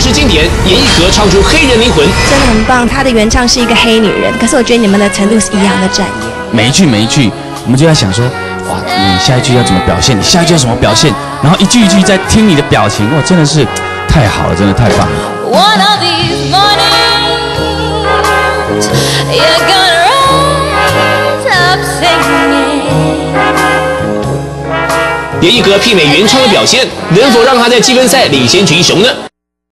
式经典，严艺格唱出黑人灵魂， 真的很棒。她的原唱是一个黑女人，可是我觉得你们的程度是一样的展演。 每一句，我们就在想说，哇，你下一句要怎么表现？你下一句要怎么表现？然后一句一句在听你的表情，哇，真的是太好了，真的太棒了。 One of these mornings, you're gonna rise up singing. 严艺格媲美原唱的表现，能否让他在积分赛领先群雄呢？